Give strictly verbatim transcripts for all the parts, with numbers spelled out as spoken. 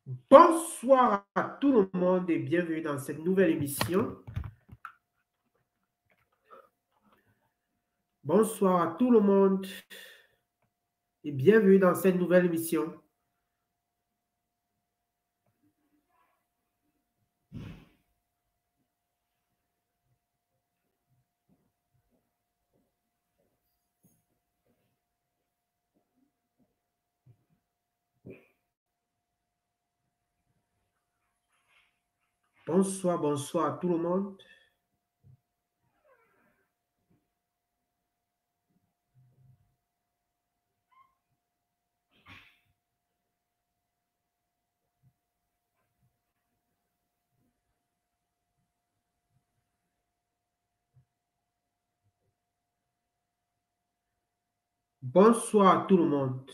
Bonsoir à tout le monde et bienvenue dans cette nouvelle émission. Bonsoir à tout le monde et bienvenue dans cette nouvelle émission. Bonsoir, bonsoir à tout le monde. Bonsoir à tout le monde.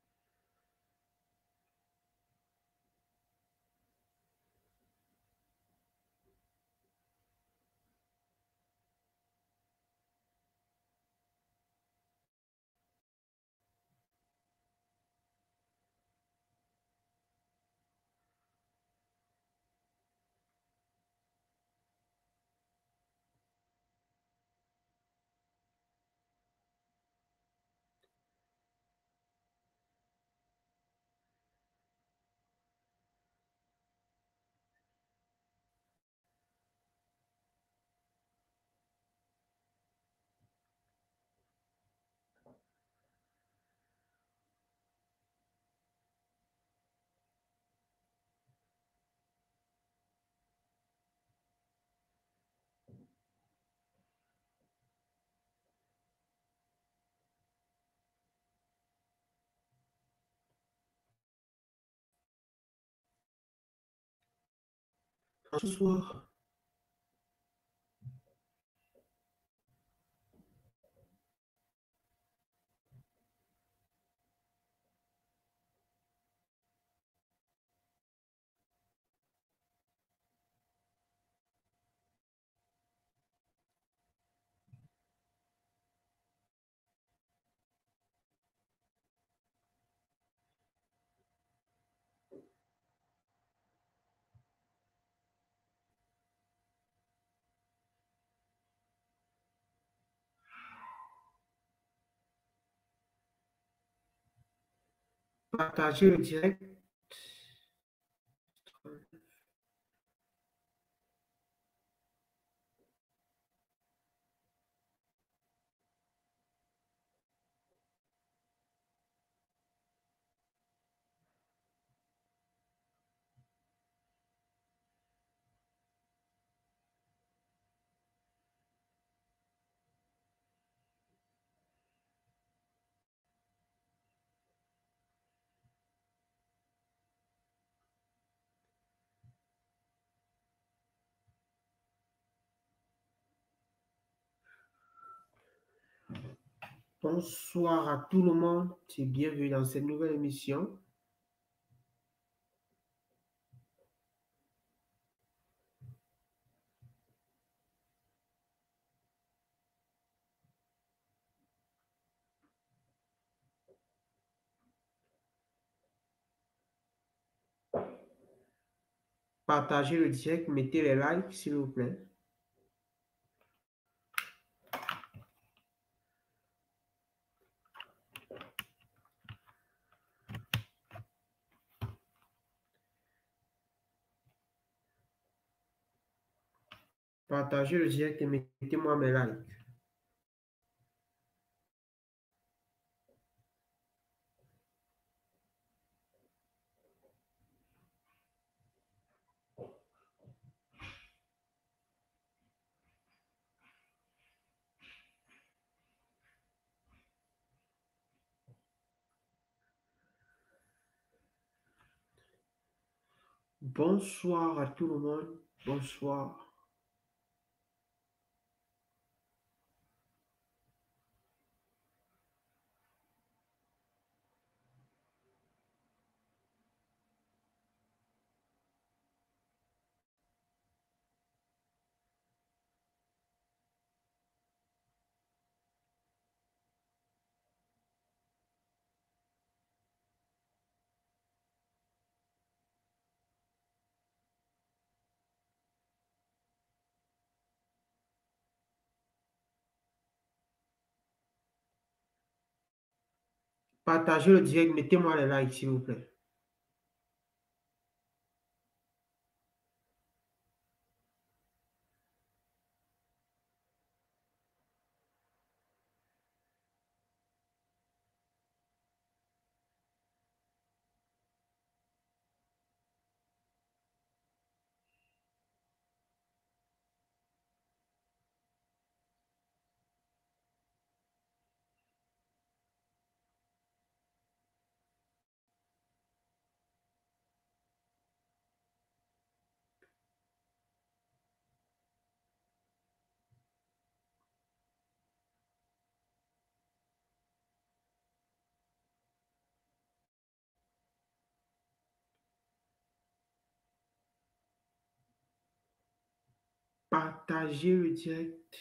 Bonsoir. Partagez le direct. Bonsoir à tout le monde et bienvenue dans cette nouvelle émission. Partagez le direct, mettez les likes s'il vous plaît. Partagez le direct et mettez-moi mes likes. Bonsoir à tout le monde. Bonsoir. Partagez le direct, mettez-moi les likes, s'il vous plaît. Partagez le direct.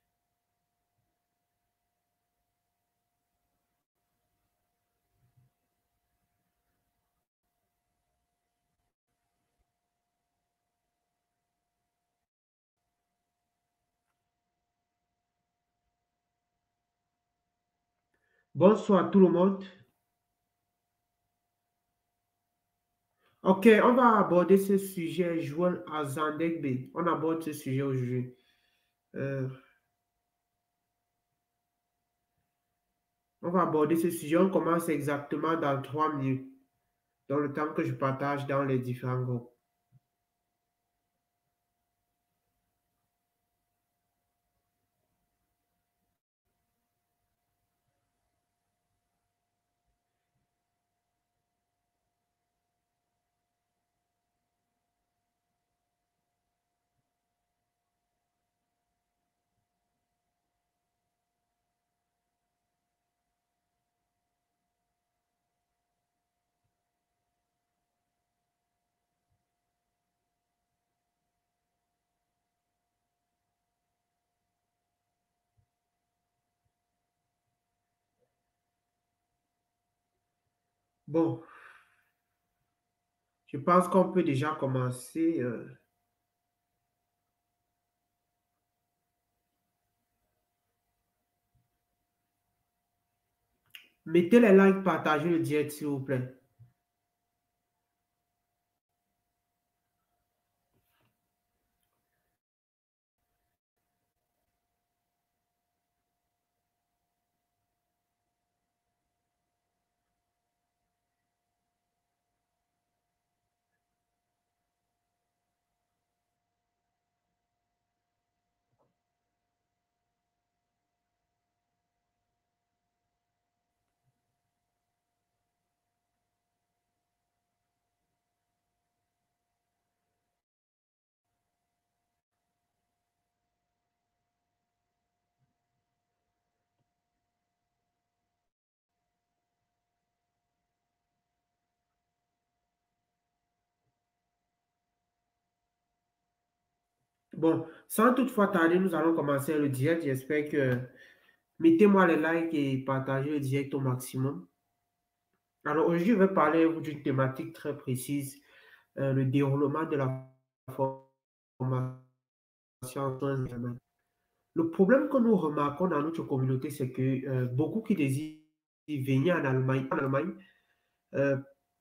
Bonsoir à tout le monde. Ok, on va aborder ce sujet jouant à Zandegbe. On aborde ce sujet aujourd'hui. Euh, on va aborder ce sujet. On commence exactement dans trois minutes, dans le temps que je partage dans les différents groupes. Bon, je pense qu'on peut déjà commencer. euh. Mettez les likes, partagez le direct, s'il vous plaît. Bon, sans toutefois tarder, nous allons commencer le direct. J'espère que mettez-moi les likes et partagez le direct au maximum. Alors aujourd'hui, je vais parler d'une thématique très précise, euh, le déroulement de la formation en soins infirmiers. Le problème que nous remarquons dans notre communauté, c'est que euh, beaucoup qui désirent venir en Allemagne, en Allemagne euh,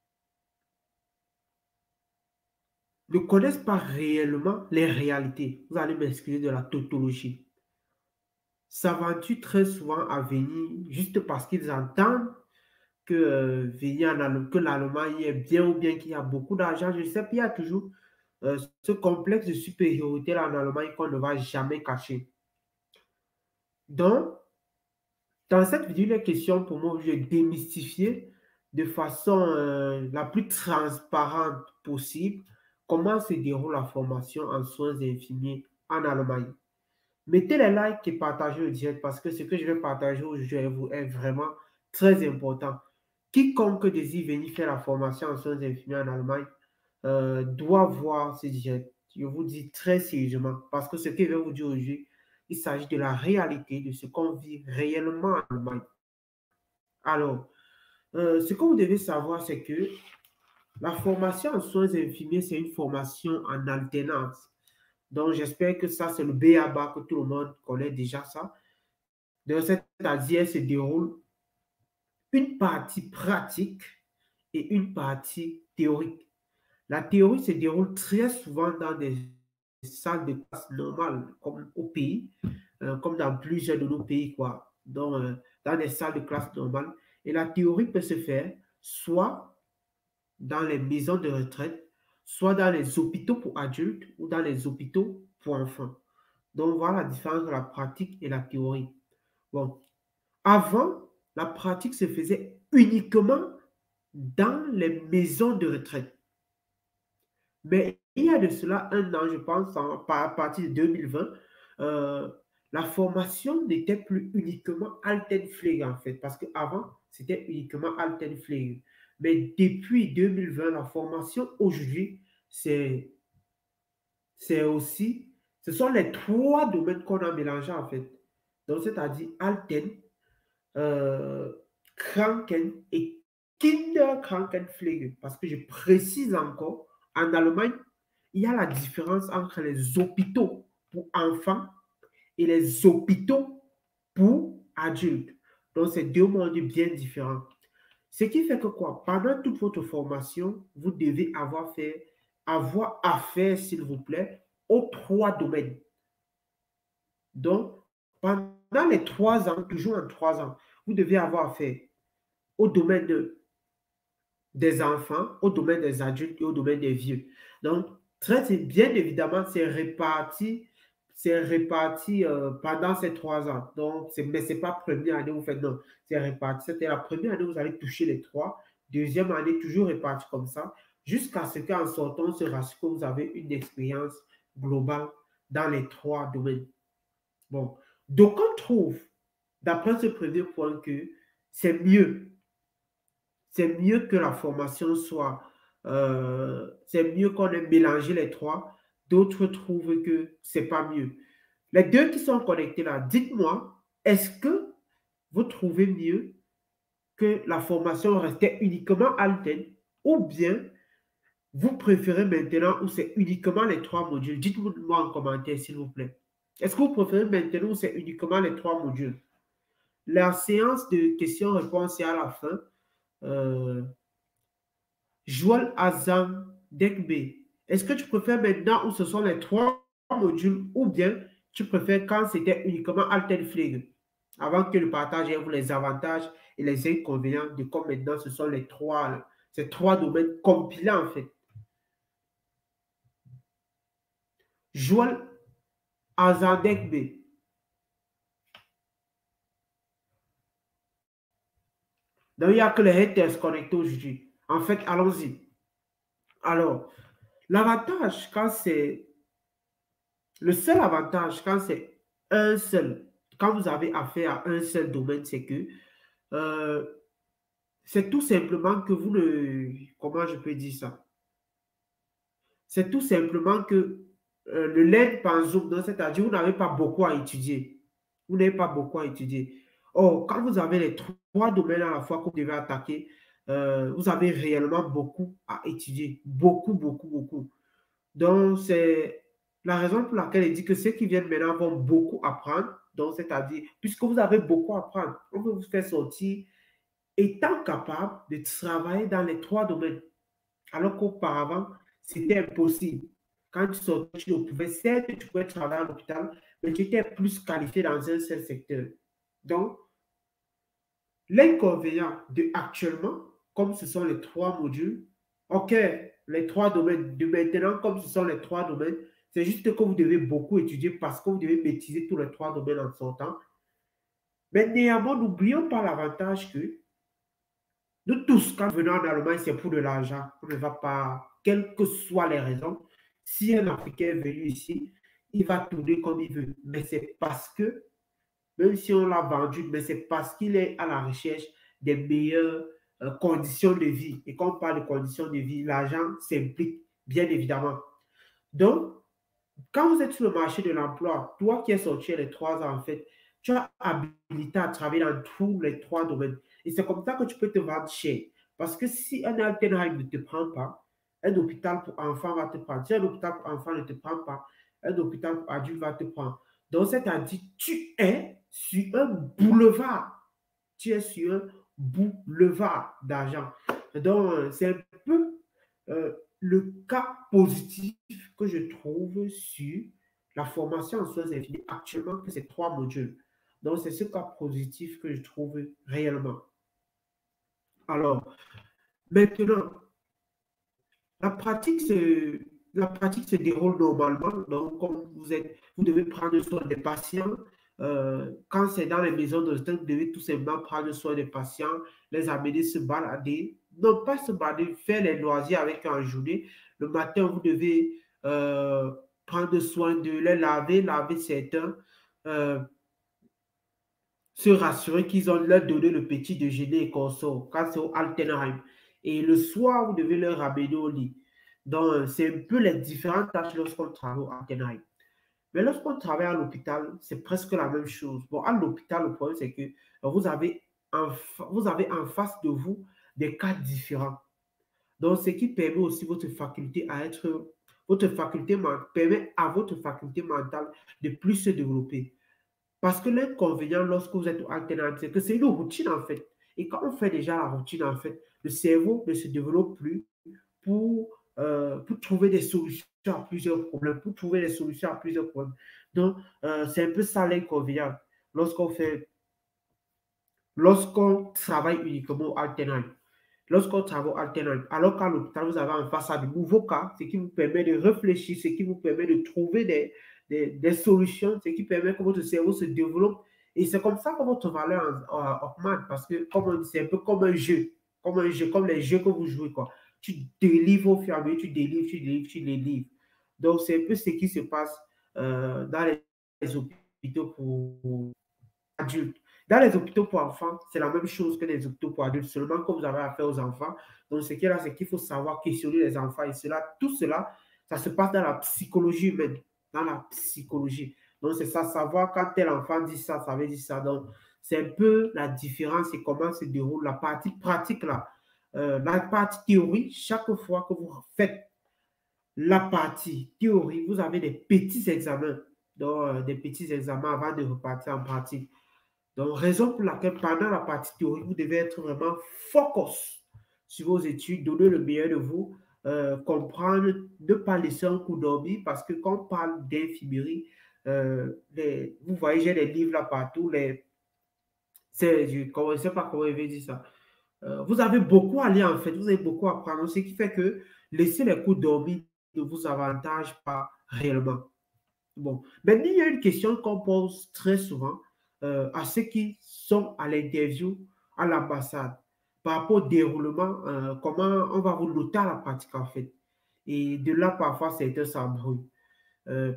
ne connaissent pas réellement les réalités. Vous allez m'excuser de la tautologie. S'aventurent très souvent à venir juste parce qu'ils entendent que, euh, venir en Allemagne, que l'Allemagne est bien ou bien qu'il y a beaucoup d'argent. Je sais qu'il y a toujours euh, ce complexe de supériorité là en Allemagne qu'on ne va jamais cacher. Donc, dans cette vidéo, il est question pour moi de démystifier de façon euh, la plus transparente possible comment se déroule la formation en soins infirmiers en Allemagne. Mettez les likes et partagez le direct parce que ce que je vais partager aujourd'hui avec vous est vraiment très important. Quiconque désire venir faire la formation en soins infirmiers en Allemagne euh, doit voir ce direct. Je vous dis très sérieusement parce que ce que je vais vous dire aujourd'hui, il s'agit de la réalité de ce qu'on vit réellement en Allemagne. Alors, euh, ce que vous devez savoir, c'est que la formation en soins infirmiers, c'est une formation en alternance. Donc, j'espère que ça, c'est le B A B A, que tout le monde connaît déjà ça. Donc, c'est-à-dire, elle se déroule une partie pratique et une partie théorique. La théorie se déroule très souvent dans des salles de classe normales, comme au pays, euh, comme dans plusieurs de nos pays, quoi. Donc, euh, dans des salles de classe normales. Et la théorie peut se faire soit dans les maisons de retraite, soit dans les hôpitaux pour adultes ou dans les hôpitaux pour enfants. Donc, voilà la différence entre la pratique et la théorie. Bon, avant, la pratique se faisait uniquement dans les maisons de retraite. Mais il y a de cela un an, je pense, en, à partir de deux mille vingt, euh, la formation n'était plus uniquement Altenpflege en fait, parce qu'avant, c'était uniquement Altenpflege. Mais depuis deux mille vingt, la formation aujourd'hui, c'est c'est aussi, ce sont les trois domaines qu'on a mélangés en fait. Donc, c'est-à-dire Alten, euh, Kranken et Kinderkrankenpflege. Parce que je précise encore, en Allemagne, il y a la différence entre les hôpitaux pour enfants et les hôpitaux pour adultes. Donc, c'est deux mondes bien différents. Ce qui fait que quoi? Pendant toute votre formation, vous devez avoir fait, avoir affaire, s'il vous plaît, aux trois domaines. Donc, pendant les trois ans, toujours en trois ans, vous devez avoir affaire au domaine de, des enfants, au domaine des adultes et au domaine des vieux. Donc, très bien évidemment, c'est réparti, c'est réparti euh, pendant ces trois ans. Donc, mais ce n'est pas première année, vous faites non, c'est réparti. C'était la première année, vous allez toucher les trois. Deuxième année, toujours réparti comme ça, jusqu'à ce qu'en sortant ce ratio, vous avez une expérience globale dans les trois domaines. Bon, donc on trouve, d'après ce premier point, que c'est mieux. C'est mieux que la formation soit, euh, c'est mieux qu'on ait mélangé les trois. D'autres trouvent que c'est pas mieux. Les deux qui sont connectés là, dites-moi, est-ce que vous trouvez mieux que la formation restait uniquement Alten ou bien vous préférez maintenant où c'est uniquement les trois modules? Dites-moi en commentaire, s'il vous plaît. Est-ce que vous préférez maintenant où c'est uniquement les trois modules? La séance de questions-réponses est à la fin. Euh, Joël Azam Dekbe, est-ce que tu préfères maintenant où ce sont les trois modules ou bien tu préfères quand c'était uniquement Altenpflege? Avant que le partage vous les avantages et les inconvénients de comme maintenant ce sont les trois, ces trois domaines compilés en fait. Joël Azam Dekbe. Donc, il n'y a que les haters connectés aujourd'hui. En fait, allons-y. Alors, l'avantage, quand c'est... Le seul avantage, quand c'est un seul, quand vous avez affaire à un seul domaine, c'est que euh, c'est tout simplement que vous ne... Comment je peux dire ça? C'est tout simplement que euh, le L E D par Zoom, c'est-à-dire vous n'avez pas beaucoup à étudier. Vous n'avez pas beaucoup à étudier. Or, quand vous avez les trois domaines à la fois que vous devez attaquer, euh, vous avez réellement beaucoup à étudier. Beaucoup, beaucoup, beaucoup. Donc, c'est la raison pour laquelle il dit que ceux qui viennent maintenant vont beaucoup apprendre. Donc, c'est-à-dire, puisque vous avez beaucoup à apprendre, on veut vous faire sortir étant capable de travailler dans les trois domaines. Alors qu'auparavant, c'était impossible. Quand tu sortais, tu ne pouvais, certes, tu pouvais travailler à l'hôpital, mais tu étais plus qualifié dans un seul secteur. Donc, l'inconvénient de actuellement, comme ce sont les trois modules, ok, les trois domaines, de maintenant, comme ce sont les trois domaines, c'est juste que vous devez beaucoup étudier parce que vous devez maîtriser tous les trois domaines en sortant. Mais néanmoins, n'oublions pas l'avantage que nous tous, quand nous venons en Allemagne, c'est pour de l'argent. On ne va pas, quelles que soient les raisons, si un Africain est venu ici, il va tourner comme il veut. Mais c'est parce que, même si on l'a vendu, mais c'est parce qu'il est à la recherche des meilleures euh, conditions de vie. Et quand on parle de conditions de vie, l'argent s'implique, bien évidemment. Donc, quand vous êtes sur le marché de l'emploi, toi qui es sorti les trois ans, en fait, tu as habilité à travailler dans tous les trois domaines. Et c'est comme ça que tu peux te vendre cher. Parce que si un Altenheim ne te prend pas, un hôpital pour enfants va te prendre. Si un hôpital pour enfants ne te prend pas, un hôpital pour adultes va te prendre. Donc, c'est-à-dire, tu es sur un boulevard. Tu es sur un boulevard d'argent. Donc, euh, c'est un peu euh, le cas positif que je trouve sur la formation en sciences infinies actuellement, que c'est trois modules. Donc, c'est ce cas positif que je trouve réellement. Alors, maintenant, la pratique se, la pratique se déroule normalement. Donc, comme vous êtes, vous devez prendre soin des patients. Euh, quand c'est dans les maisons de vous devez tout simplement prendre soin des patients, les amener se balader. Non, pas se balader, faire les loisirs avec eux en journée. Le matin, vous devez euh, prendre soin de les laver, laver certains, euh, se rassurer qu'ils ont leur donné le petit déjeuner et qu'on sort quand c'est au Altenheim. Et le soir, vous devez leur ramener au lit. Donc, c'est un peu les différentes tâches lorsqu'on travaille au Altenheim. Mais lorsqu'on travaille à l'hôpital, c'est presque la même chose. Bon, à l'hôpital, le problème, c'est que vous avez, en, vous avez en face de vous des cas différents. Donc, ce qui permet aussi votre faculté à être, votre faculté permet à votre faculté mentale de plus se développer. Parce que l'inconvénient lorsque vous êtes alternatif, c'est que c'est une routine en fait. Et quand on fait déjà la routine en fait, le cerveau ne se développe plus pour, euh, pour trouver des solutions à plusieurs problèmes, pour trouver des solutions à plusieurs problèmes. Donc, euh, c'est un peu ça l'inconvénient lorsqu'on fait, lorsqu'on travaille uniquement alternant. Lorsqu'on travaille alternant, alors qu'à l'hôpital, vous avez en face à de nouveaux cas, ce qui vous permet de réfléchir, ce qui vous permet de trouver des, des, des solutions, ce qui permet que votre cerveau se développe. Et c'est comme ça que votre valeur en, en, augmente, parce que comme c'est un peu comme un jeu, comme un jeu, comme les jeux que vous jouez, quoi. Tu délivres au fur et à mesure, tu délivres, tu délivres, tu délivres. Donc, c'est un peu ce qui se passe euh, dans les, les hôpitaux pour adultes. Dans les hôpitaux pour enfants, c'est la même chose que les hôpitaux pour adultes, seulement que vous avez affaire aux enfants. Donc, ce qui est là, c'est qu'il faut savoir questionner les enfants. Et cela, tout cela, ça se passe dans la psychologie humaine. Dans la psychologie. Donc, c'est ça, savoir quand tel enfant dit ça, ça veut dire ça. Donc, c'est un peu la différence et comment se déroule la partie pratique là. Euh, la partie théorie, chaque fois que vous faites la partie théorie, vous avez des petits examens. Donc, euh, des petits examens avant de repartir en pratique. Donc, raison pour laquelle pendant la partie théorique, vous devez être vraiment focus sur vos études, donner le meilleur de vous, euh, comprendre, ne pas laisser un coup dormir, parce que quand on parle d'infirmerie, euh, les, vous voyez, j'ai des livres là partout, les, c'est, je ne sais pas comment je vais dire ça. Euh, vous avez beaucoup à lire en fait, vous avez beaucoup à apprendre, ce qui fait que laisser les coups dormir ne vous avantage pas réellement. Bon, maintenant, il y a une question qu'on pose très souvent euh, à ceux qui sont à l'interview à l'ambassade par rapport au déroulement, euh, comment on va vous noter à la pratique en fait. Et de là, parfois, certains s'embrouillent. Euh,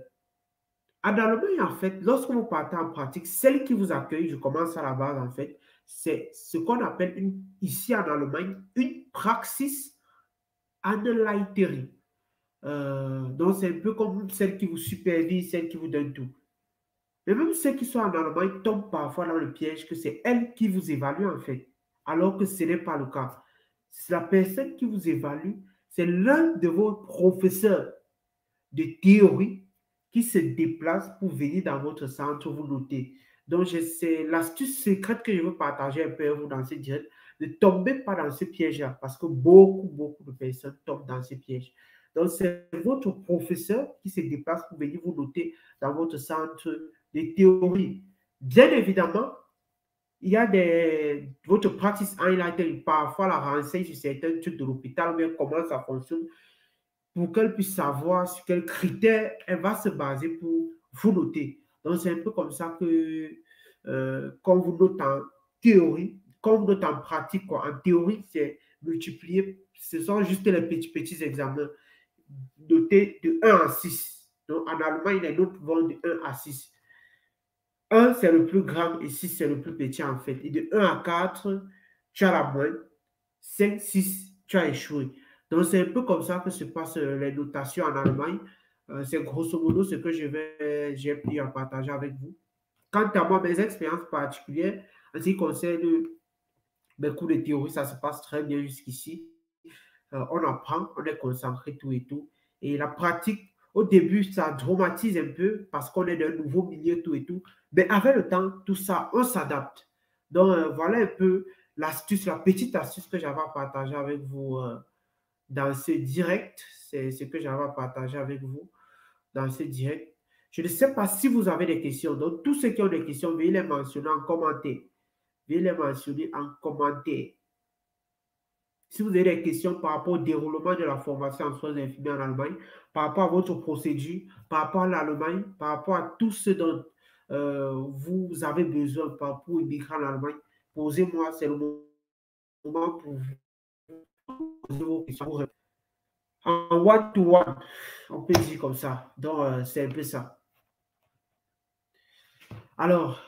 en Allemagne, en fait, lorsque vous partez en pratique, celle qui vous accueille, je commence à la base en fait, c'est ce qu'on appelle une, ici en Allemagne une praxis Anleiterin. Euh, donc, c'est un peu comme celle qui vous supervise, celle qui vous donne tout. Mais même ceux qui sont en Allemagne tombent parfois dans le piège que c'est elle qui vous évalue en fait, alors que ce n'est pas le cas. C'est la personne qui vous évalue, c'est l'un de vos professeurs de théorie qui se déplace pour venir dans votre centre vous noter. Donc, c'est l'astuce secrète que je veux partager un peu avec vous dans ce direct. Ne tombez pas dans ce piège-là parce que beaucoup, beaucoup de personnes tombent dans ce piège. Donc, c'est votre professeur qui se déplace pour venir vous noter dans votre centre de théorie. Bien évidemment, il y a des, votre practice highlighter, parfois la renseigne sur certains trucs de l'hôpital, mais comment ça fonctionne, pour qu'elle puisse savoir sur quels critères elle va se baser pour vous noter. Donc, c'est un peu comme ça que, euh, quand vous notez en théorie, quand vous notez en pratique, quoi. En théorie, c'est multiplié, ce sont juste les petits, petits examens notés de un à six. Donc, en Allemagne, les notes vont de un à six. un, c'est le plus grand et six, c'est le plus petit en fait. Et de un à quatre, tu as la moyenne. cinq, six, tu as échoué. Donc, c'est un peu comme ça que se passent les notations en Allemagne. Euh, c'est grosso modo ce que je vais, j'ai pu en partager avec vous. Quant à moi, mes expériences particulières, en ce qui concerne mes cours de théorie, ça se passe très bien jusqu'ici. Euh, on apprend, on est concentré, tout et tout. Et la pratique, au début, ça dramatise un peu parce qu'on est dans un nouveau milieu, tout et tout. Mais avec le temps, tout ça, on s'adapte. Donc, euh, voilà un peu l'astuce, la petite astuce que j'avais à partager avec vous euh, dans ce direct. C'est ce que j'avais à partager avec vous dans ce direct. Je ne sais pas si vous avez des questions. Donc, tous ceux qui ont des questions, veuillez les mentionner en commentaire. Veuillez les mentionner en commentaire. Si vous avez des questions par rapport au déroulement de la formation en soins infirmiers en Allemagne, par rapport à votre procédure, par rapport à l'Allemagne, par rapport à tout ce dont euh, vous avez besoin pour immigrer en Allemagne, posez-moi, c'est le moment pour vous poser vos questions. En one-to-one, on peut dire comme ça. Donc, euh, c'est un peu ça. Alors,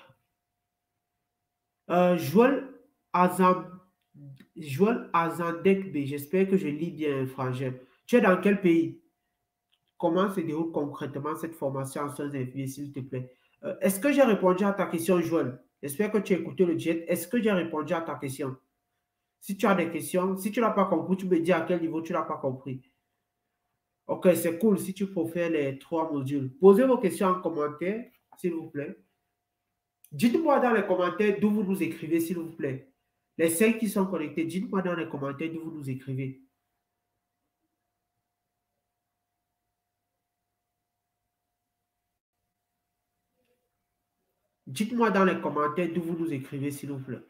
euh, Joël Azam, Joël Azandekbe, j'espère que je lis bien, frangin. Tu es dans quel pays? Comment se déroule concrètement cette formation en soins infirmiers, s'il te plaît? Euh, Est-ce que j'ai répondu à ta question, Joël? J'espère que tu as écouté le jet. Est-ce que j'ai répondu à ta question? Si tu as des questions, si tu n'as pas compris, tu me dis à quel niveau tu n'as pas compris. Ok, c'est cool si tu préfères les trois modules. Posez vos questions en commentaire, s'il vous plaît. Dites-moi dans les commentaires d'où vous nous écrivez, s'il vous plaît. Les cinq qui sont connectés, dites-moi dans les commentaires d'où vous nous écrivez. Dites-moi dans les commentaires d'où vous nous écrivez, s'il vous plaît.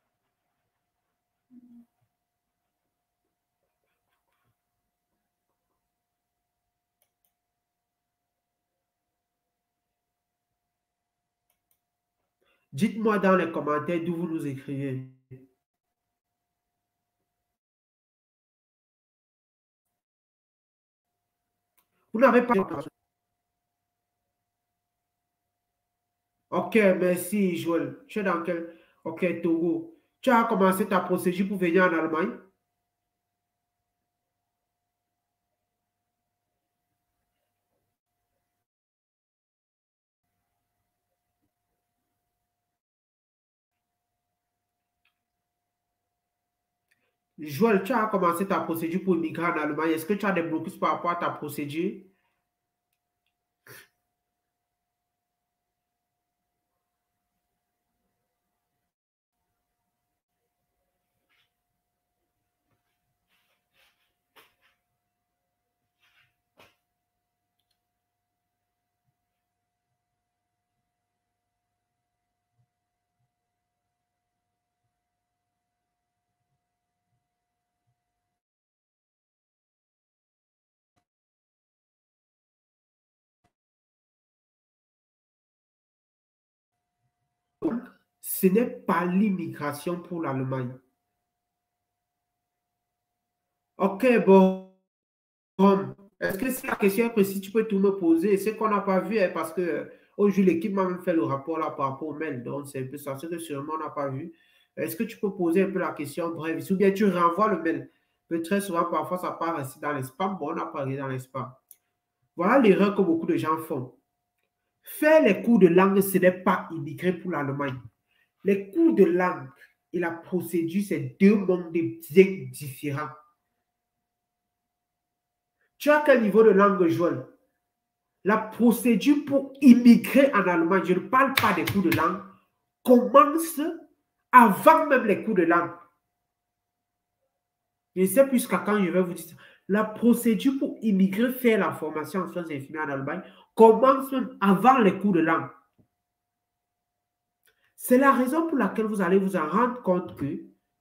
Dites-moi dans les commentaires d'où vous nous écrivez. Vous n'avez pas... Ok, merci Joël. Tu es dans quel... Ok, Togo. Tu as commencé ta procédure pour venir en Allemagne? Joël, tu as commencé ta procédure pour immigrer en Allemagne. Est-ce que tu as des blocus par rapport à ta procédure? Ce n'est pas l'immigration pour l'Allemagne. Ok, bon. Bon. Est-ce que c'est la question précise tu peux tout me poser? Ce qu'on n'a pas vu, hein, parce que euh, aujourd'hui, l'équipe m'a même fait le rapport là par rapport au mail. Donc, c'est un peu ça. Ce que sûrement on n'a pas vu. Est-ce que tu peux poser un peu la question bref? Ou bien tu renvoies le mail? Mais très souvent, parfois, ça part rester dans les spams. Bon, on n'a pas regardé dans les spams. Voilà l'erreur que beaucoup de gens font. Faire les cours de langue, ce n'est pas immigrer pour l'Allemagne. Les cours de langue et la procédure, c'est deux mondes bien différents. Tu as quel niveau de langue, Joël? La procédure pour immigrer en Allemagne, je ne parle pas des cours de langue, commence avant même les cours de langue. Je ne sais plus qu'à quand je vais vous dire ça. La procédure pour immigrer, faire la formation en soins infirmiers en Allemagne, commence même avant les cours de langue. C'est la raison pour laquelle vous allez vous en rendre compte que...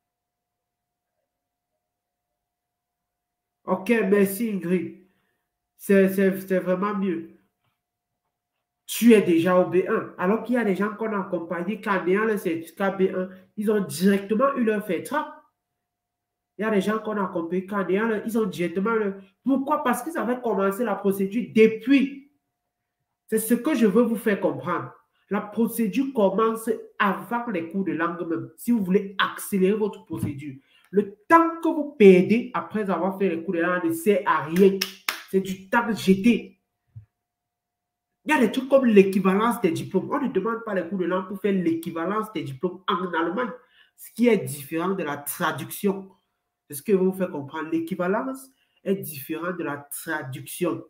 Ok, merci Ingrid. C'est vraiment mieux. Tu es déjà au B un. Alors qu'il y a des gens qu'on a accompagnés, qu'en ayant le certificat B un, ils ont directement eu leur fait trap. Il y a des gens qu'on a accompagnés, qu'en ayant le, ils ont directement le... Pourquoi? Parce qu'ils avaient commencé la procédure depuis. C'est ce que je veux vous faire comprendre. La procédure commence avant les cours de langue même. Si vous voulez accélérer votre procédure. Le temps que vous perdez après avoir fait les cours de langue ne sert à rien. C'est du temps jeté. Il y a des trucs comme l'équivalence des diplômes. On ne demande pas les cours de langue pour faire l'équivalence des diplômes en Allemagne, ce qui est différent de la traduction. C'est ce que vous fait comprendre. L'équivalence est différent de la traduction.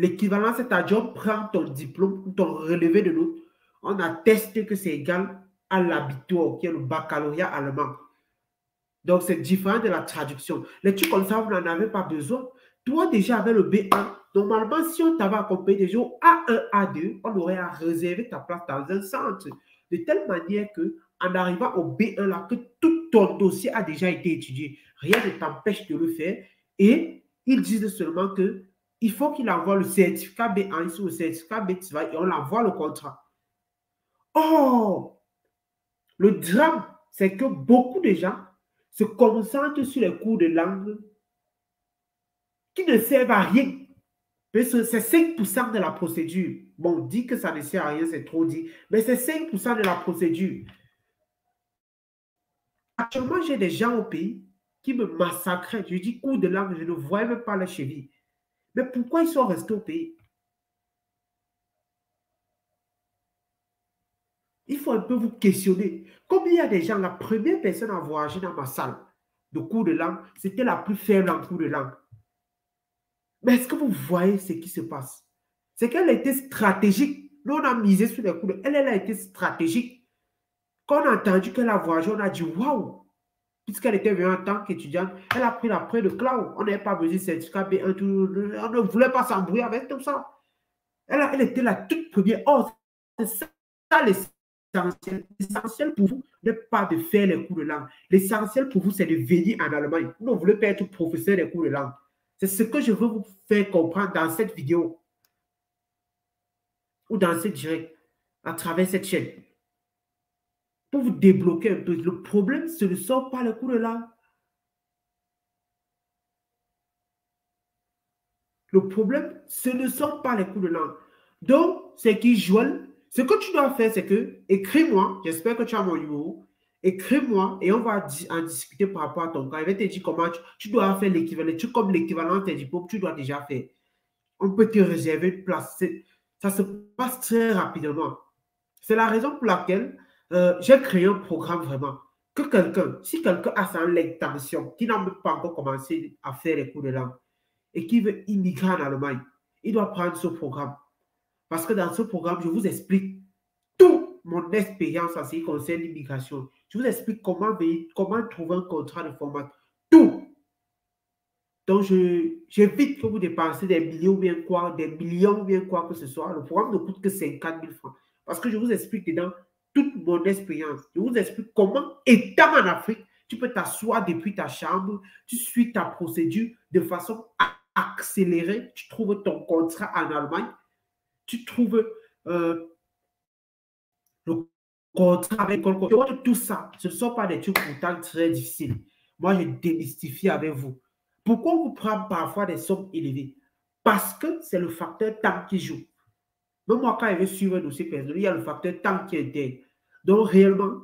L'équivalence, c'est-à-dire on prend ton diplôme, ton relevé de notes, on atteste que c'est égal à l'Abitur, qui est le baccalauréat allemand. Donc, c'est différent de la traduction. Les trucs comme ça, vous n'en avez pas besoin. Toi, déjà, avec le B un, normalement, si on t'avait accompagné déjà au A un, A deux, on aurait à réserver ta place dans un centre. De telle manière que, en arrivant au B un, là, que tout ton dossier a déjà été étudié. Rien ne t'empêche de le faire. Et ils disent seulement que il faut qu'il envoie le certificat B un sur le certificat B deux et on envoie le contrat. Oh! Le drame, c'est que beaucoup de gens se concentrent sur les cours de langue qui ne servent à rien. C'est cinq pour cent de la procédure. Bon, on dit que ça ne sert à rien, c'est trop dit, mais c'est cinq pour cent de la procédure. Actuellement, j'ai des gens au pays qui me massacraient. Je dis cours de langue, je ne voyais même pas les chevilles. Mais pourquoi ils sont restés au pays? Il faut un peu vous questionner. Comme il y a des gens, la première personne à voyager dans ma salle de cours de langue, c'était la plus faible en cours de langue. Mais est-ce que vous voyez ce qui se passe? C'est qu'elle était stratégique. Nous, on a misé sur les cours de... Elle, elle a été stratégique. Quand on a entendu qu'elle a voyagé, on a dit waouh! Puisqu'elle était venue en tant qu'étudiante, elle a pris la près de cloud. On n'avait pas besoin de certificat B un, tout, on ne voulait pas s'embrouiller avec tout ça. Elle, a, elle était la toute première. Oh, c'est ça, ça l'essentiel. L'essentiel pour vous n'est pas de faire les cours de langue. L'essentiel pour vous, c'est de venir en Allemagne. Vous ne voulez pas être professeur des cours de langue. C'est ce que je veux vous faire comprendre dans cette vidéo ou dans ce direct, à travers cette chaîne. Pour vous débloquer un peu. Le problème, ce ne sont pas les cours de langue. Le problème, ce ne sont pas les cours de langue. Donc, c'est qui Joël, ce que tu dois faire, c'est que écris-moi, j'espère que tu as mon numéro, écris-moi et on va en discuter par rapport à ton cas. Je vais te dire comment tu, tu dois faire l'équivalent. Tu comme l'équivalent de tes diplômes, tu dois déjà faire. On peut te réserver une place. Ça se passe très rapidement. C'est la raison pour laquelle euh, j'ai créé un programme vraiment. Que quelqu'un, si quelqu'un a ça l'intention, qui n'a même pas encore commencé à faire les cours de langue et qui veut immigrer en Allemagne, il doit prendre ce programme. Parce que dans ce programme, je vous explique toute mon expérience en ce qui concerne l'immigration. Je vous explique comment, comment trouver un contrat de formation. Tout. Donc, j'évite que vous dépensez des millions ou bien quoi, des millions ou bien quoi que ce soit. Le programme ne coûte que cinquante mille francs. Parce que je vous explique dedans toute mon expérience. Je vous explique comment, étant en Afrique, tu peux t'asseoir depuis ta chambre, tu suis ta procédure de façon accélérée, tu trouves ton contrat en Allemagne, tu trouves euh, le contrat avec tout ça. Ce ne sont pas des trucs pourtant très difficiles. Moi, je démystifie avec vous. Pourquoi on vous prend parfois des sommes élevées? Parce que c'est le facteur temps qui joue. Même moi, quand je vais suivre un dossier personnel, il y a le facteur temps qui intègre. Donc, réellement,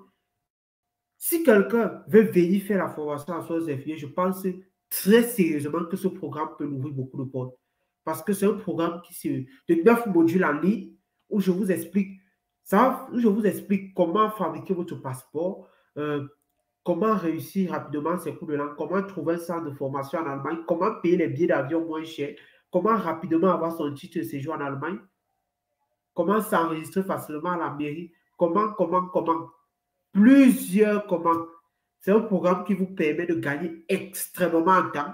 si quelqu'un veut venir faire la formation à soins infirmiers, je pense très sérieusement que ce programme peut ouvrir beaucoup de portes. Parce que c'est un programme qui se, de neuf modules en ligne où je vous explique ça, où je vous explique comment fabriquer votre passeport, euh, comment réussir rapidement ces cours de langue, comment trouver un centre de formation en Allemagne, comment payer les billets d'avion moins chers, comment rapidement avoir son titre de séjour en Allemagne, comment s'enregistrer facilement à la mairie, comment, comment, comment. Plusieurs comment. C'est un programme qui vous permet de gagner extrêmement en temps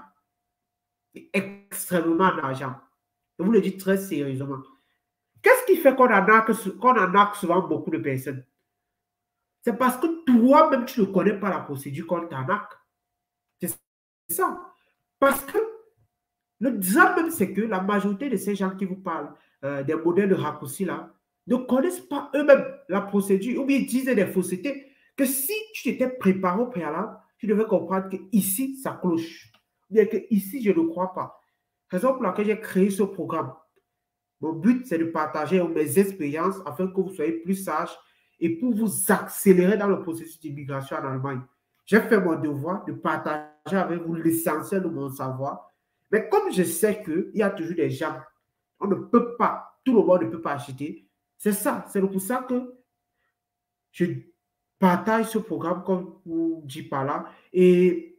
et extrêmement en argent. Je vous le dis très sérieusement. Qu'est-ce qui fait qu'on en arnaque, qu'on en arnaque souvent beaucoup de personnes? C'est parce que toi-même, tu ne connais pas la procédure qu'on t'arnaque. C'est ça. Parce que le drame même, c'est que la majorité de ces gens qui vous parlent euh, des modèles de raccourci là ne connaissent pas eux-mêmes la procédure ou bien ils disent des faussetés. Que si tu t'étais préparé au préalable, tu devais comprendre que ici, ça cloche. Ou bien que ici, je ne crois pas. Raison pour laquelle j'ai créé ce programme. Mon but, c'est de partager mes expériences afin que vous soyez plus sages et pour vous accélérer dans le processus d'immigration en Allemagne. J'ai fait mon devoir de partager avec vous l'essentiel de mon savoir. Mais comme je sais qu'il y a toujours des gens, on ne peut pas, tout le monde ne peut pas acheter. C'est ça, c'est pour ça que je partage ce programme comme vous dit par là. Et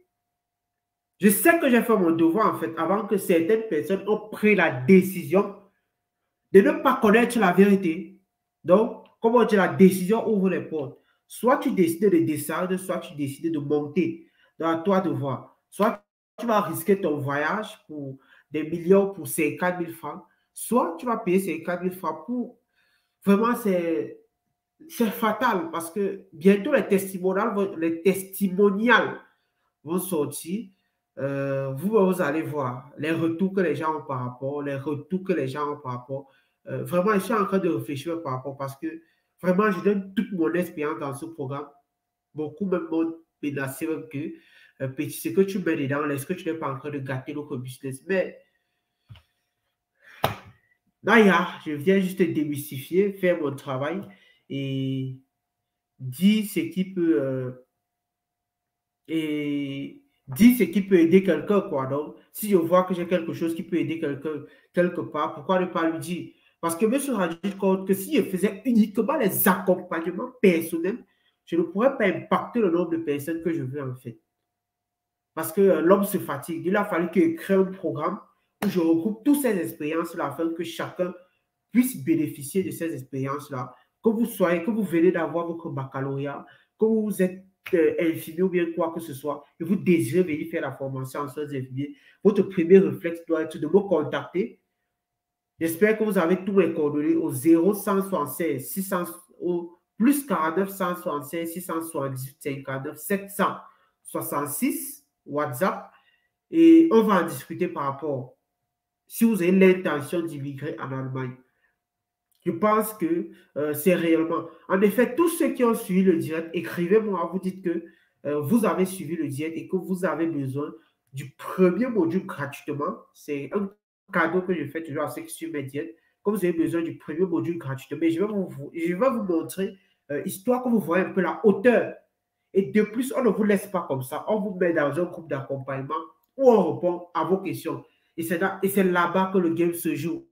je sais que j'ai fait mon devoir en fait avant que certaines personnes ont pris la décision de ne pas connaître la vérité. Donc, comme on dit, la décision ouvre les portes. Soit tu décides de descendre, soit tu décides de monter. Donc, à toi de voir. Soit tu vas risquer ton voyage pour des millions, pour cinquante mille francs, soit tu vas payer cinquante mille francs pour... Vraiment, c'est c'est fatal parce que bientôt les testimoniales vont, les testimoniales vont sortir. Euh, vous, vous allez voir les retours que les gens ont par rapport, les retours que les gens ont par rapport. Euh, vraiment, je suis en train de réfléchir par rapport parce que vraiment, je donne toute mon expérience dans ce programme. Beaucoup même m'ont menacé même que euh, petit, ce que tu mets dedans, est-ce que tu n'es pas en train de gâter notre business? Mais là, je viens juste démystifier, faire mon travail et dire ce qui peut euh, et dire ce qui peut aider quelqu'un, quoi. Donc, si je vois que j'ai quelque chose qui peut aider quelqu'un quelque part, pourquoi ne pas lui dire? Parce que je me suis rendu compte que si je faisais uniquement les accompagnements personnels, je ne pourrais pas impacter le nombre de personnes que je veux en fait. Parce que euh, l'homme se fatigue. Il a fallu que je crée un programme où je regroupe toutes ces expériences-là afin que chacun puisse bénéficier de ces expériences-là. Que vous soyez, que vous venez d'avoir votre baccalauréat, que vous êtes euh, infirmier ou bien quoi que ce soit, et vous désirez venir faire la formation en soins infirmiers, votre premier réflexe doit être de me contacter. J'espère que vous avez tous mes coordonnées au zéro cent soixante-seize six cents au plus quarante-neuf cent soixante-seize six cent soixante-dix-huit cinquante-neuf sept cent soixante-six WhatsApp et on va en discuter par rapport si vous avez l'intention d'immigrer en Allemagne. Je pense que euh, c'est réellement. En effet, tous ceux qui ont suivi le direct, écrivez-moi, vous dites que euh, vous avez suivi le direct et que vous avez besoin du premier module gratuitement. C'est un cadeau que je fais toujours à ceux qui suivent mes directs. Que vous avez besoin du premier module gratuitement. Et je vais vous, je vais vous montrer, euh, histoire que vous voyez un peu la hauteur. Et de plus, on ne vous laisse pas comme ça. On vous met dans un groupe d'accompagnement où on répond à vos questions. Et c'est là-bas que le game se joue.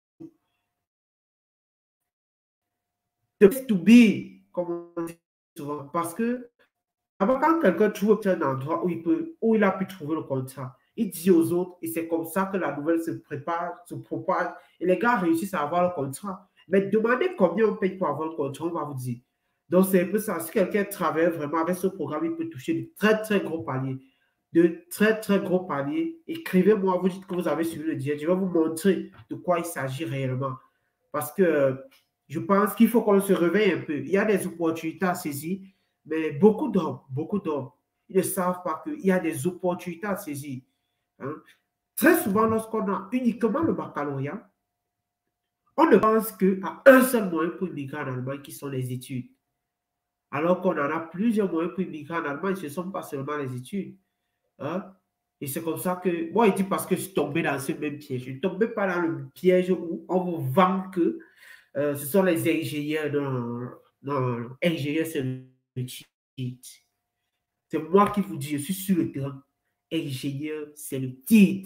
The place to be, comme on dit souvent. Parce que avant, quand quelqu'un trouve un endroit où il, peut, où il a pu trouver le contrat, il dit aux autres, et c'est comme ça que la nouvelle se prépare, se propage, et les gars réussissent à avoir le contrat. Mais demandez combien on paye pour avoir le contrat, on va vous dire. Donc, c'est un peu ça. Si quelqu'un travaille vraiment avec ce programme, il peut toucher de très, très gros paliers. De très, très gros paliers. Écrivez-moi, vous dites que vous avez suivi le direct. Je vais vous montrer de quoi il s'agit réellement. Parce que je pense qu'il faut qu'on se réveille un peu. Il y a des opportunités à saisir, mais beaucoup d'hommes, beaucoup d'hommes, ils ne savent pas qu'il y a des opportunités à saisir. Hein. Très souvent, lorsqu'on a uniquement le baccalauréat, on ne pense qu'à un seul moyen pour immigrer en Allemagne, qui sont les études. Alors qu'on en a plusieurs moyens pour immigrer en Allemagne, ce ne sont pas seulement les études. Hein? Et c'est comme ça que, moi, il dit parce que je suis tombé dans ce même piège. Je ne tombais pas dans le piège où on vous vend que euh, ce sont les ingénieurs. Non, non, ingénieur, c'est le cheat. C'est moi qui vous dis, je suis sur le terrain. Ingénieur, c'est le cheat.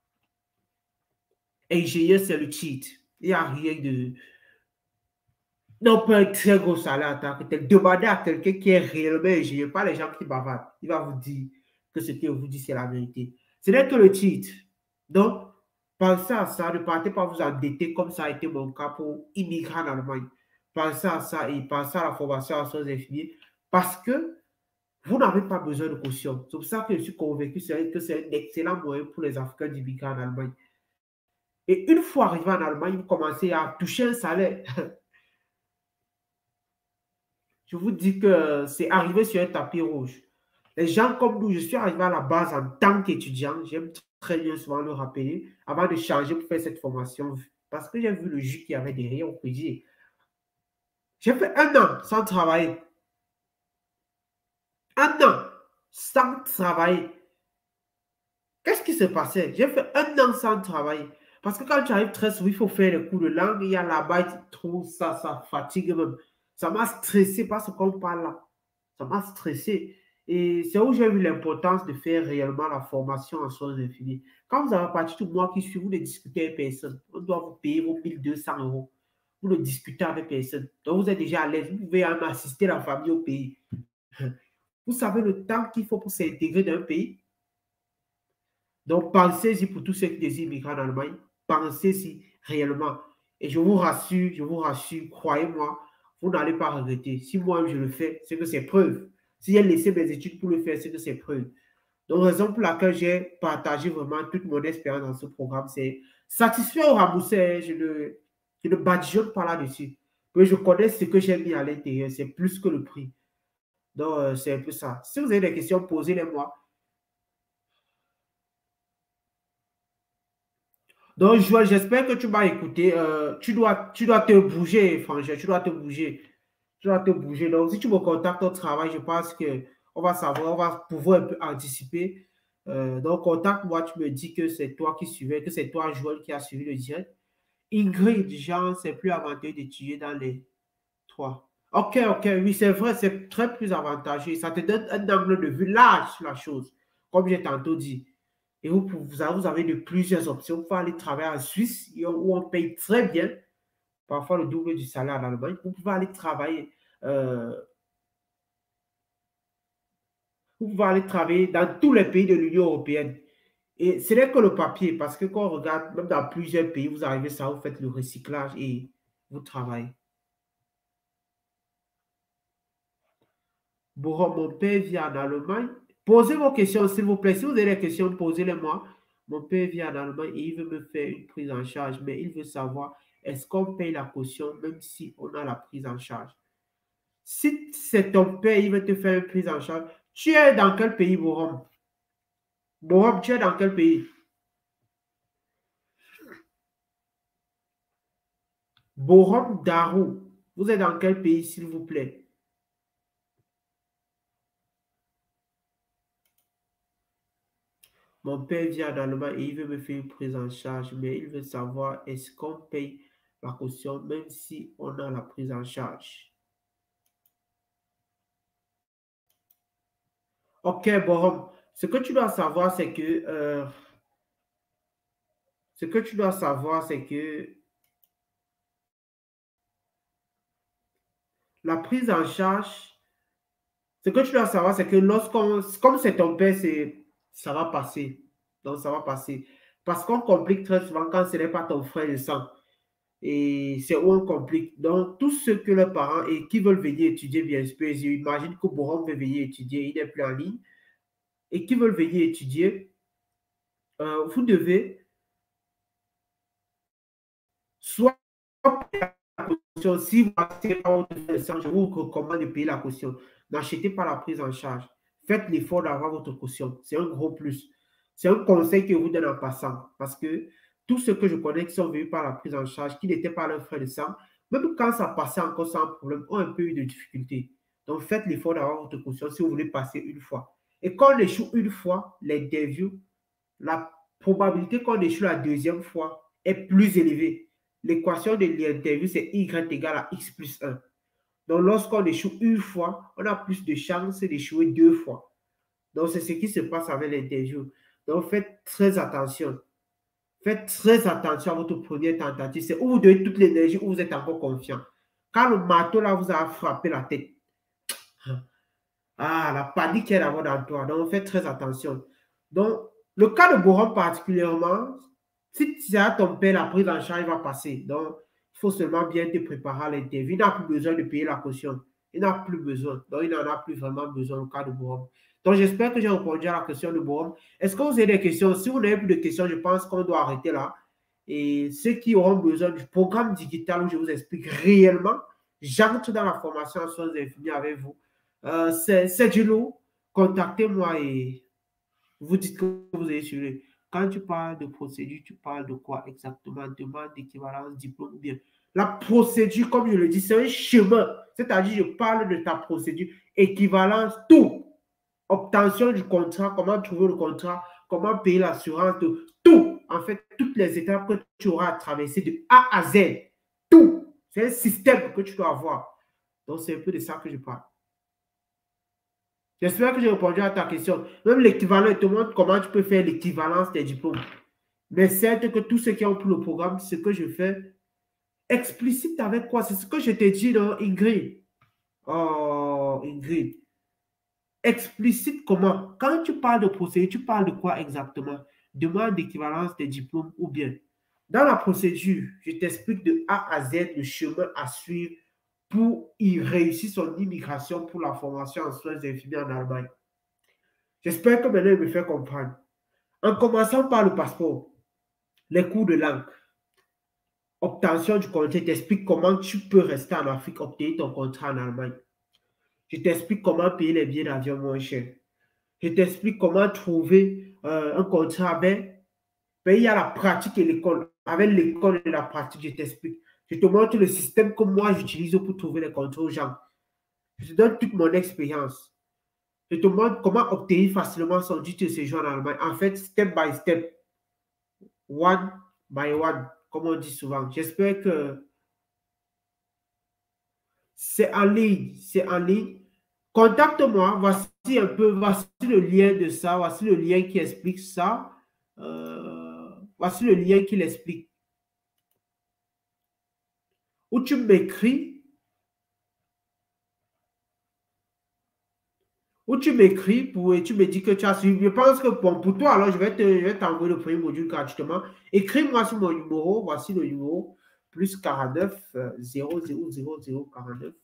Ingénieur, c'est le cheat. Il n'y a rien de... Non, pas un très gros salaire en tant que tel. Demandez à quelqu'un qui est réellement ingénieur, pas les gens qui bavardent. Il va vous dire que ce qu'il vous dit, c'est la vérité. Ce n'est que le cheat. Donc, pensez à ça. Ne partez pas vous endetter comme ça a été mon cas pour immigrer en Allemagne. Pensez à ça et pensez à la formation en soins infirmiers parce que vous n'avez pas besoin de caution. C'est pour ça que je suis convaincu que c'est un excellent moyen pour les Africains d'immigrer en Allemagne. Et une fois arrivé en Allemagne, vous commencez à toucher un salaire. Je vous dis que c'est arrivé sur un tapis rouge. Les gens comme nous, je suis arrivé à la base en tant qu'étudiant. J'aime très bien souvent le rappeler avant de changer pour faire cette formation. Parce que j'ai vu le jus qu'il y avait derrière, on peut dire. J'ai fait un an sans travailler. Un an sans travailler. Qu'est-ce qui se passait? J'ai fait un an sans travailler. Parce que quand tu arrives très souvent, il faut faire les cours de langue. Il y a là-bas, tu trouves ça, ça fatigue même. Ça m'a stressé parce qu'on parle là. Ça m'a stressé. Et c'est où j'ai vu l'importance de faire réellement la formation en soins infirmiers. Quand vous avez parti tout le mois qui suit, vous ne discutez avec personne. On doit vous payer vos mille deux cents euros. Vous ne discutez avec personne. Donc vous êtes déjà à l'aise. Vous pouvez même assister la famille au pays. Vous savez le temps qu'il faut pour s'intégrer dans un pays. Donc, pensez-y pour tous ceux qui désirent migrer en Allemagne. Pensez-y réellement. Et je vous rassure, je vous rassure, croyez-moi, vous n'allez pas regretter. Si moi je le fais, c'est que c'est preuve. Si j'ai laissé mes études pour le faire, c'est que c'est preuve. Donc, raison pour laquelle j'ai partagé vraiment toute mon expérience dans ce programme, c'est satisfait ou remboursé. Je ne, je ne badigeonne pas là-dessus. Mais je connais ce que j'ai mis à l'intérieur. C'est plus que le prix. Donc, euh, c'est un peu ça. Si vous avez des questions, posez-les-moi. Donc, Joël, j'espère que tu m'as écouté. Euh, tu, dois, tu dois te bouger, Frangin. Tu dois te bouger. Tu dois te bouger. Donc, si tu me contactes au travail, je pense qu'on va savoir, on va pouvoir un peu anticiper. Euh, donc, contacte-moi, tu me dis que c'est toi qui suivais, que c'est toi, Joël, qui a suivi le direct. Ingrid, Jean, c'est plus avantageux d'étudier dans les trois. Ok, ok, oui, c'est vrai, c'est très plus avantageux. Ça te donne un angle de vue large sur la chose, comme j'ai tantôt dit. Et vous, vous avez, vous avez de plusieurs options. Vous pouvez aller travailler en Suisse, où on paye très bien, parfois le double du salaire en Allemagne. Vous pouvez aller travailler, euh, vous pouvez aller travailler dans tous les pays de l'Union européenne. Et ce n'est que le papier, parce que quand on regarde, même dans plusieurs pays, vous arrivez ça, vous faites le recyclage et vous travaillez. Bon, mon père vit en Allemagne. Posez vos questions, s'il vous plaît. Si vous avez des questions, posez-les-moi. Mon père vit en Allemagne et il veut me faire une prise en charge, mais il veut savoir est-ce qu'on paye la caution même si on a la prise en charge. Si c'est ton père, il veut te faire une prise en charge. Tu es dans quel pays, Borom? Borom, tu es dans quel pays? Borom Darou. Vous êtes dans quel pays, s'il vous plaît? Mon père vient en Allemagne et il veut me faire une prise en charge, mais il veut savoir est-ce qu'on paye la caution même si on a la prise en charge. Ok, bon, ce que tu dois savoir, c'est que euh, ce que tu dois savoir, c'est que la prise en charge, ce que tu dois savoir, c'est que lorsqu'on, comme c'est ton père, c'est, ça va passer. Donc, ça va passer. Parce qu'on complique très souvent quand ce n'est pas ton frère de sang. Et c'est où on complique. Donc, tous ceux que leurs parents et qui veulent venir étudier, bien sûr, j'imagine que Borom veut venir étudier, il n'est plus en ligne, et qui veulent venir étudier, euh, vous devez soit payer la caution, si vous n'achetez pas votre frère de sang, je vous recommande de payer la caution. N'achetez pas la prise en charge. Faites l'effort d'avoir votre caution. C'est un gros plus. C'est un conseil que je vous donne en passant. Parce que tous ceux que je connais qui sont venus par la prise en charge, qui n'étaient pas leurs frères de sang, même quand ça passait encore sans problème, ont un peu eu de difficultés. Donc faites l'effort d'avoir votre caution si vous voulez passer une fois. Et quand on échoue une fois, l'interview, la probabilité qu'on échoue la deuxième fois est plus élevée. L'équation de l'interview, c'est Y égale à X plus un. Donc, lorsqu'on échoue une fois, on a plus de chances d'échouer deux fois. Donc, c'est ce qui se passe avec l'interview. Donc, faites très attention. Faites très attention à votre première tentative. C'est où vous donnez toute l'énergie, où vous êtes encore confiant. Quand le marteau, là, vous a frappé la tête. Ah, la panique est d'abord dans toi. Donc, faites très attention. Donc, le cas de Boron particulièrement, si tu as ton père, la prise en charge va passer. Donc, il faut seulement bien te préparer à l'interview. Il n'a plus besoin de payer la caution. Il n'a plus besoin. Donc, il n'en a plus vraiment besoin au cas de Boron. Donc, j'espère que j'ai répondu à la question de Boron. Est-ce que vous avez des questions? Si vous n'avez plus de questions, je pense qu'on doit arrêter là. Et ceux qui auront besoin du programme digital où je vous explique réellement, j'entre dans la formation en soins infirmiers avec vous. Euh, c'est du lourd. Contactez-moi et vous dites que vous avez suivi. Quand tu parles de procédure, tu parles de quoi exactement? Demande d'équivalence, diplôme ou bien. La procédure, comme je le dis, c'est un chemin. C'est-à-dire, je parle de ta procédure, équivalence, tout. Obtention du contrat, comment trouver le contrat, comment payer l'assurance, tout. En fait, toutes les étapes que tu auras à traverser de A à Z. Tout. C'est un système que tu dois avoir. Donc, c'est un peu de ça que je parle. J'espère que j'ai répondu à ta question. Même l'équivalent, il te montre comment tu peux faire l'équivalence des diplômes. Mais certes que tous ceux qui ont pris le programme, ce que je fais, explicite avec quoi? C'est ce que je t'ai dit, non, Ingrid? Oh, Ingrid. Explicite comment? Quand tu parles de procédure, tu parles de quoi exactement? Demande d'équivalence des diplômes ou bien? Dans la procédure, je t'explique de A à Z le chemin à suivre pour y réussir son immigration pour la formation en soins infirmiers en Allemagne. J'espère que maintenant il me fait comprendre. En commençant par le passeport, les cours de langue, obtention du contrat, je t'explique comment tu peux rester en Afrique, obtenir ton contrat en Allemagne. Je t'explique comment payer les billets d'avion moins chers. Je t'explique comment trouver euh, un contrat avec. Ben, il y a la pratique et l'école. Avec l'école et la pratique, je t'explique. Je te montre le système que moi j'utilise pour trouver les contrats aux gens. Je te donne toute mon expérience. Je te montre comment obtenir facilement son titre de séjour en Allemagne. En fait, step by step, one by one, comme on dit souvent. J'espère que c'est en ligne. C'est en ligne. Contacte-moi. Voici un peu, voici le lien de ça. Voici le lien qui explique ça. Euh, voici le lien qui l'explique. Où tu m'écris, où tu m'écris pour, et tu me dis que tu as suivi. Je pense que bon, pour toi, alors je vais te, je vais t'envoyer le premier module gratuitement. Écris-moi sur mon numéro. Voici le numéro plus quarante-neuf euh, zéro zéro zéro zéro quarante-neuf.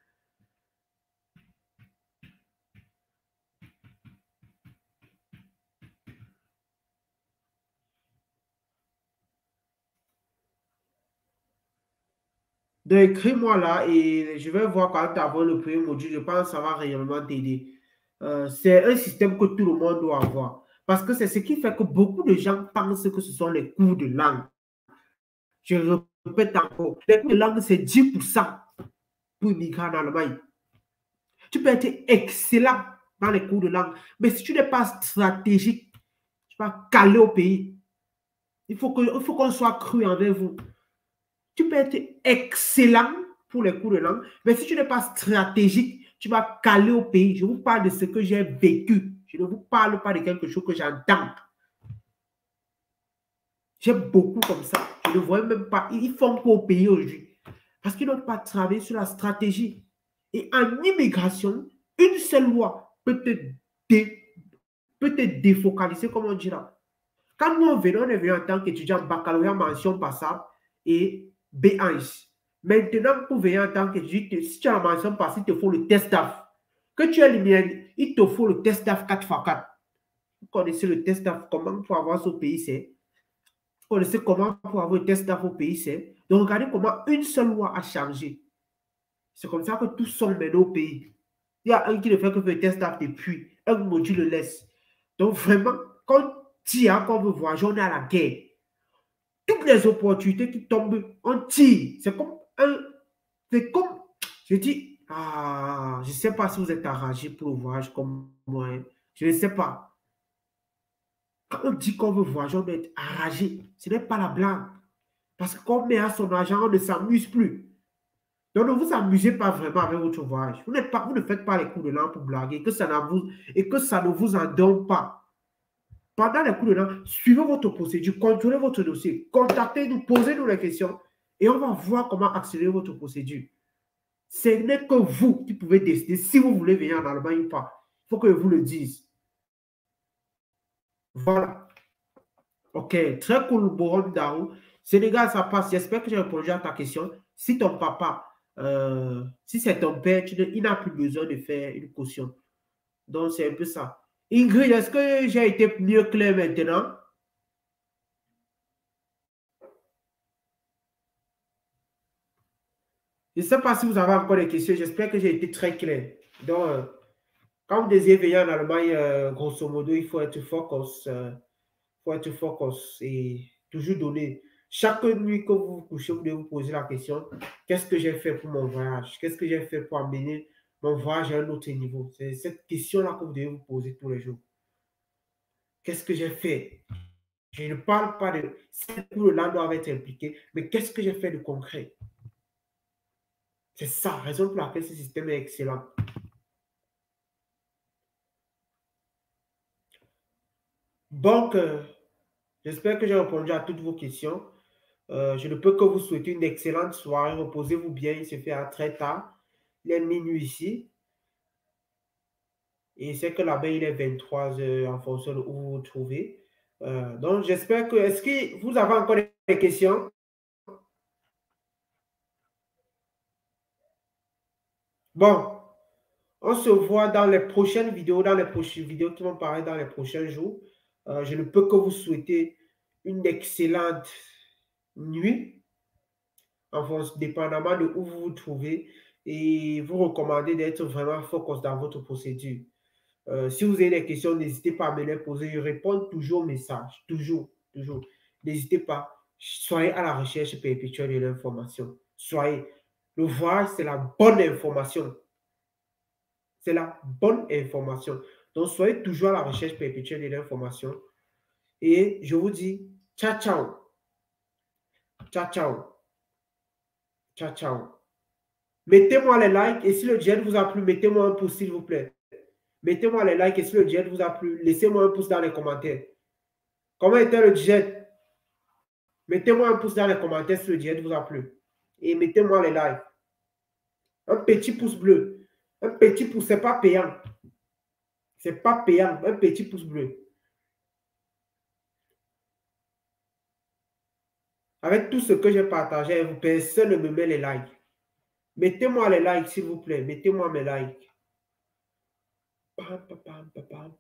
Donc, écris-moi là et je vais voir quand tu as le premier module. Je pense que ça va réellement t'aider. Euh, c'est un système que tout le monde doit avoir. Parce que c'est ce qui fait que beaucoup de gens pensent que ce sont les cours de langue. Je répète encore, les cours de langue, c'est dix pour cent pour immigrer en Allemagne. Tu peux être excellent dans les cours de langue, mais si tu n'es pas stratégique, tu vas caler au pays. Il faut que, il faut qu'on soit cru envers vous. Tu peux être excellent pour les cours de langue, mais si tu n'es pas stratégique, tu vas caler au pays. Je vous parle de ce que j'ai vécu. Je ne vous parle pas de quelque chose que j'entends. J'ai beaucoup comme ça. Je ne vois même pas. Ils font quoi au pays aujourd'hui? Parce qu'ils n'ont pas travaillé sur la stratégie. Et en immigration, une seule loi peut te, dé, peut te défocaliser, comme on dira. Quand nous on venons, on est venu en tant qu'étudiant baccalauréat mention passable et B un ici. Maintenant, pour venir en tant qu'étudiant, si tu as la mention passable, il te faut le test D A F. Que tu es lumière, il te faut le test D A F quatre par quatre. Vous connaissez le test D A F, comment pour avoir ce pays, c'est. Vous connaissez comment pour avoir le test D A F au pays, c'est. Donc, regardez comment une seule loi a changé. C'est comme ça que tous sont maintenant au pays. Il y a un qui ne fait que le test D A F depuis, un module le laisse. Donc, vraiment, quand tu as, quand on veut voyager, on est à la guerre. Toutes les opportunités qui tombent, on tire. C'est comme un. C'est comme. Je dis, ah, je ne sais pas si vous êtes enragé pour le voyage comme moi. Hein. Je ne sais pas. Quand on dit qu'on veut voyager, on doit être enragé. Ce n'est pas la blague. Parce que quand on met à son argent, on ne s'amuse plus. Donc, ne vous amusez pas vraiment avec votre voyage. Vous, pas, vous ne faites pas les coups de langue pour blaguer que ça vous, et que ça ne vous en donne pas. Pendant les coups de langue, suivez votre procédure, contrôlez votre dossier, contactez-nous, posez-nous les questions et on va voir comment accélérer votre procédure. Ce n'est que vous qui pouvez décider si vous voulez venir en Allemagne ou pas. Il faut que je vous le dise. Voilà. Ok, très cool, Borom Darou. Sénégal, ça passe. J'espère que j'ai répondu à ta question. Si ton papa, euh, si c'est ton père, tu ne, il n'a plus besoin de faire une caution. Donc, c'est un peu ça. Ingrid, est-ce que j'ai été mieux clair maintenant? Je ne sais pas si vous avez encore des questions. J'espère que j'ai été très clair. Donc, euh, quand vous désirez venir en Allemagne, euh, grosso modo, il faut être focus. Euh, il faut être focus et toujours donner. Chaque nuit que vous vous couchez, vous devez vous poser la question, qu'est-ce que j'ai fait pour mon voyage? Qu'est-ce que j'ai fait pour amener mon voyage à un autre niveau? C'est cette question-là que vous devez vous poser tous les jours. Qu'est-ce que j'ai fait? Je ne parle pas de tout le land doit être impliqué, mais qu'est-ce que j'ai fait de concret? C'est ça, raison pour laquelle ce système est excellent. Donc, euh, j'espère que j'ai répondu à toutes vos questions. Euh, je ne peux que vous souhaiter une excellente soirée. Reposez-vous bien, il se fait à très tard. Il est minuit ici. Et c'est que là-bas, il est vingt-trois heures en fonction de où vous vous trouvez. Euh, donc, j'espère que... Est-ce que vous avez encore des questions? Bon, on se voit dans les prochaines vidéos, dans les prochaines vidéos qui vont paraître dans les prochains jours. Euh, je ne peux que vous souhaiter une excellente nuit, enfin, dépendamment de où vous vous trouvez, et vous recommander d'être vraiment focus dans votre procédure. Euh, si vous avez des questions, n'hésitez pas à me les poser. Je réponds toujours aux messages, toujours, toujours. N'hésitez pas. Soyez à la recherche perpétuelle de l'information. Soyez. Le voyage, c'est la bonne information. C'est la bonne information. Donc, soyez toujours à la recherche perpétuelle de l'information. Et je vous dis, ciao, ciao. Ciao, ciao. Ciao, ciao. Mettez-moi les likes et si le direct vous a plu, mettez-moi un pouce, s'il vous plaît. Mettez-moi les likes et si le direct vous a plu, laissez-moi un pouce dans les commentaires. Comment était le direct? Mettez-moi un pouce dans les commentaires si le direct vous a plu. Et mettez-moi les likes. Un petit pouce bleu. Un petit pouce, ce n'est pas payant. Ce n'est pas payant. Un petit pouce bleu. Avec tout ce que j'ai partagé, vous personne ne me met les likes. Mettez-moi les likes, s'il vous plaît. Mettez-moi mes likes. Pam, pam, pam, pam, pam.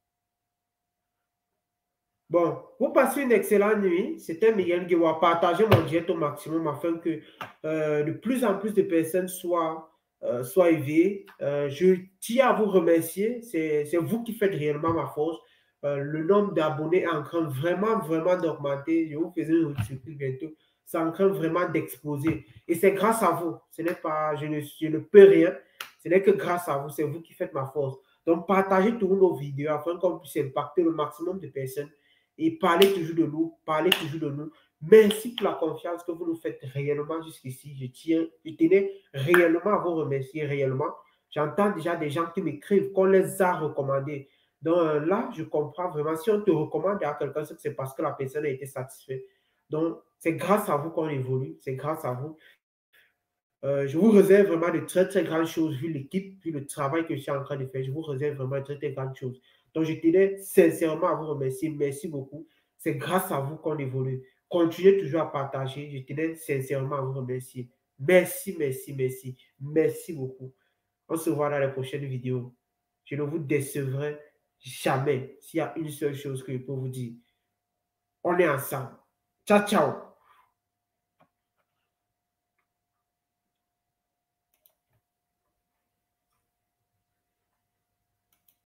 Bon, vous passez une excellente nuit. C'était Miguel Guéwa. Partagez mon direct au maximum afin que euh, de plus en plus de personnes soient, euh, soient éveillées. Euh, je tiens à vous remercier. C'est vous qui faites réellement ma force. Euh, le nombre d'abonnés est en train vraiment, vraiment d'augmenter. Je vous faisais une surprise bientôt. C'est en train vraiment d'exploser. Et c'est grâce à vous. Ce n'est pas, je ne, je ne peux rien. Ce n'est que grâce à vous. C'est vous qui faites ma force. Donc, partagez toutes nos vidéos afin qu'on puisse impacter le maximum de personnes. Et parlez toujours de nous, parlez toujours de nous. Merci pour la confiance que vous nous faites réellement jusqu'ici. Je tiens, je tenais réellement à vous remercier, réellement. J'entends déjà des gens qui m'écrivent qu'on les a recommandés. Donc là, je comprends vraiment. Si on te recommande à quelqu'un, c'est parce que la personne a été satisfaite. Donc, c'est grâce à vous qu'on évolue. C'est grâce à vous. Euh, je vous réserve vraiment de très, très grandes choses, vu l'équipe, vu le travail que je suis en train de faire. Je vous réserve vraiment de très, très grandes choses. Donc, je tenais sincèrement à vous remercier. Merci beaucoup. C'est grâce à vous qu'on évolue. Continuez toujours à partager. Je tenais sincèrement à vous remercier. Merci, merci, merci. Merci beaucoup. On se voit dans les prochaines vidéos. Je ne vous décevrai jamais s'il y a une seule chose que je peux vous dire. On est ensemble. Ciao, ciao.